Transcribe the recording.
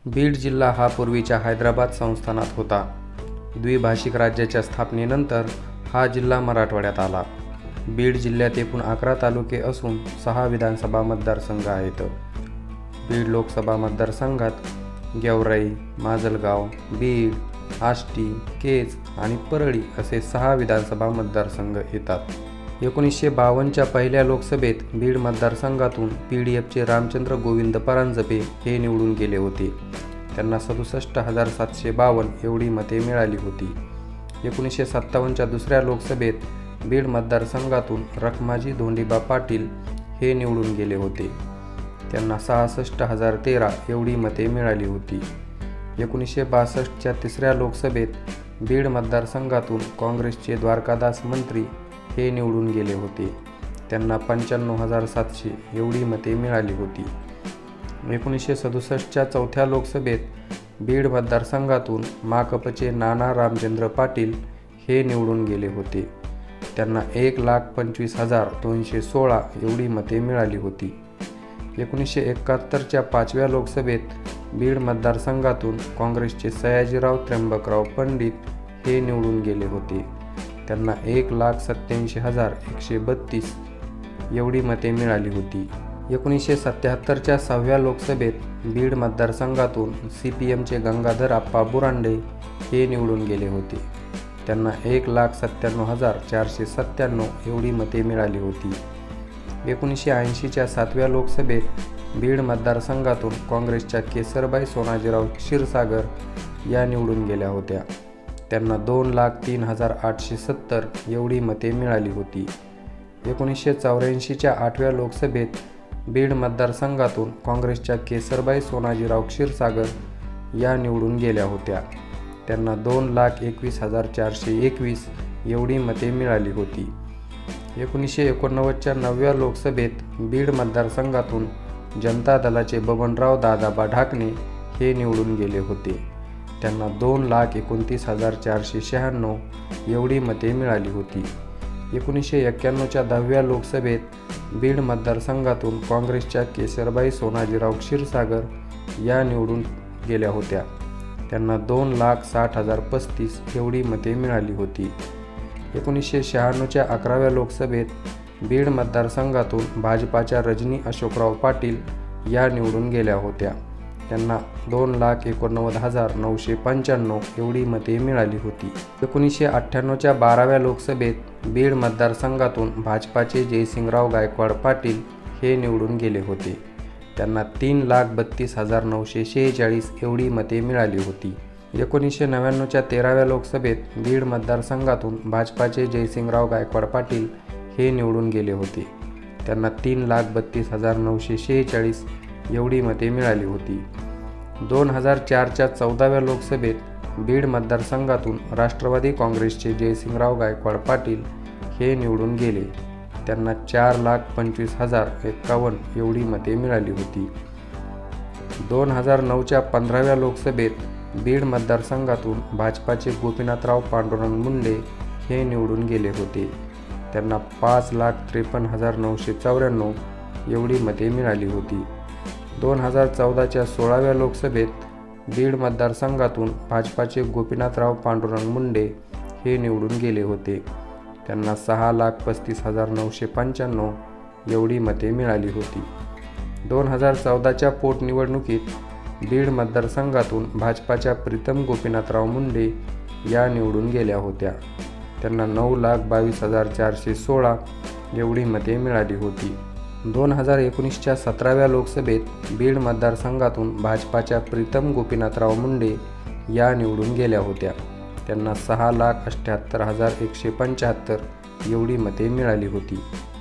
बीड जिल्हा हा पूर्वीच्या हैदराबाद संस्थानात होता. द्विभाषिक राज्याच्या स्थापनेनंतर हा जिल्हा मराठवाड्यात आला. बीड जिल्ह्यात एकूण 11 तालुके असून 6 विधानसभा मतदारसंघ आहेत. बीड लोकसभा मतदारसंघात गेवराई, माजलगाव, बीड, आष्टी, केज आणि परळी असे 6 विधानसभा मतदारसंघ येतात. 1952च्या पहिल्या लोकसभेत बीड मतदारसंघातून पीडीएफचे रामचंद्र गोविंद परांजपे हे निवडून गेले होते. त्यांना 67,752 एवढी मते मिळाली होती. 1957च्या दुसऱ्या लोकसभेत बीड मतदारसंघातून रखमाजी धोंडीबा पाटील हे निवडून गेले होते. त्यांना 66,013 एवढी मते मिळाली होती. 1962च्या तिसऱ्या लोकसभेत बीड मतदारसंघातून काँग्रेसचे द्वारकादास मंत्री हे निवडून गेले होते. त्यांना 95,700 एवढी मते मिळाली होती. 1967च्या चौथ्या लोकसभेत बीड मतदारसंघातून माकपचे नाना रामचंद्र पाटील हे निवडून गेले होते. त्यांना 1,25,216 एवढी मते मिळाली होती. 1971च्या पाचव्या लोकसभेत बीड मतदारसंघातून काँग्रेसचे सयाजीराव त्र्यंबकराव पंडित हे निवडून गेले होते. त्यांना 1,87,132 एवढी मते मिळाली होती. 1977च्या 6व्या लोकसभेत बीड मतदारसंघातून CPMचे गंगाधर आप्पा बुरांडे हे निवडून गेले होते. त्यांना 1,97,497 एवढी मते मिळाली होती. 1980च्या 7व्या लोकसभेत बीड मतदारसंघातून काँग्रेसच्या केसरबाई सोनाजीराव क्षीरसागर या निवडून गेल्या होत्या. त्यांना 2,03,870 एवढी मते मिळाली होती. 1984च्या 8व्या लोकसभेत बीड मतदारसंघातून काँग्रेसच्या केसरबाई सोनाजीराव क्षीरसागर या निवडून गेल्या होत्या. त्यांना 2,21,421 एवढी मते मिळाली होती. 1989च्या 9व्या लोकसभेत बीड मतदारसंघातून जनता दलाचे बबनराव दादाबा ढाकणे हे निवडून गेले होते. त्यांना 2,29,496 एवढी मते मिळाली होती. 1991च्या 10व्या लोकसभेत बीड मतदारसंघातून काँग्रेसच्या केसरबाई सोनाजीराव क्षीरसागर या निवडून गेल्या होत्या. त्यांना 2,60,035 एवढी मते मिळाली होती. 1996च्या 11व्या लोकसभेत बीड मतदारसंघातून भाजपाच्या रजनी अशोकराव पाटील या निवडून गेल्या होत्या. त्यांना 2,89,995 एवढी मते मिळाली होती. 1998च्या 12व्या लोकसभेत बीड मतदारसंघातून भाजपाचे जयसिंगराव गायकवाड पाटील हे निवडून गेले होते. त्यांना 3,32,946 एवढी मते मिळाली होती. 1999च्या 13व्या लोकसभेत बीड मतदारसंघातून भाजपाचे जयसिंगराव गायकवाड पाटील हे निवडून गेले होते. त्यांना 3,32,946 एवढी मते मिळाली होती. 2004च्या 14व्या लोकसभेत बीड मतदारसंघातून राष्ट्रवादी काँग्रेसचे जयसिंगराव गायकवाड पाटील हे निवडून गेले. त्यांना 4,25,051 एवढी मते मिळाली होती. 2009च्या 15व्या लोकसभेत बीड मतदारसंघातून भाजपाचे गोपीनाथराव पांडुरंग मुंडे हे निवडून गेले होते. त्यांना 5,53,994 एवढी मते मिळाली होती. 2014च्या 16व्या लोकसभेत बीड मतदारसंघातून भाजपाचे गोपीनाथराव पांडुरंग मुंडे हे निवडून गेले होते. त्यांना 6,35,995 एवढी मते मिळाली होती. 2014च्या पोटनिवडणुकीत बीड मतदारसंघातून भाजपाच्या प्रीतम गोपीनाथराव मुंडे या निवडून गेल्या होत्या. त्यांना 9,22,416 एवढी मते मिळाली होती. 2019च्या 17व्या लोकसभेत बीड मतदारसंघातून भाजपाच्या प्रीतम गोपीनाथराव मुंडे या निवडून गेल्या होत्या. त्यांना 6,78,175 एवढी मते मिळाली होती.